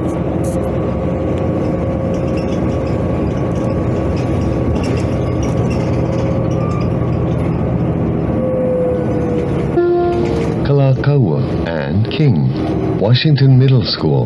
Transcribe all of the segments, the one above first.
And King, Washington Middle School.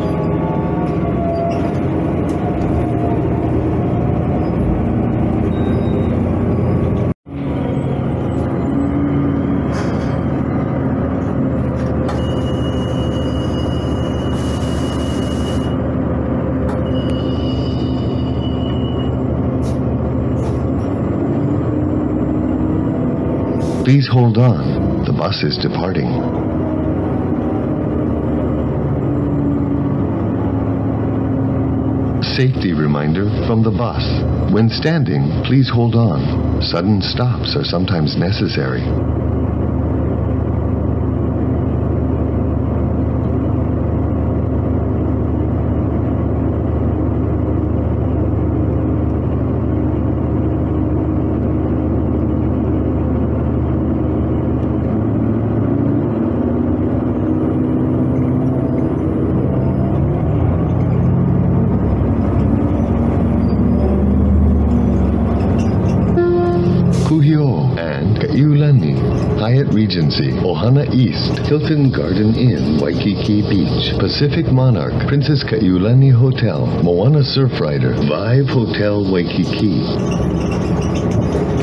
Please hold on. The bus is departing. Safety reminder from the bus. When standing, please hold on. Sudden stops are sometimes necessary. Hyatt Regency, Ohana East, Hilton Garden Inn, Waikiki Beach, Pacific Monarch, Princess Kaiulani Hotel, Moana Surfrider, Vive Hotel Waikiki.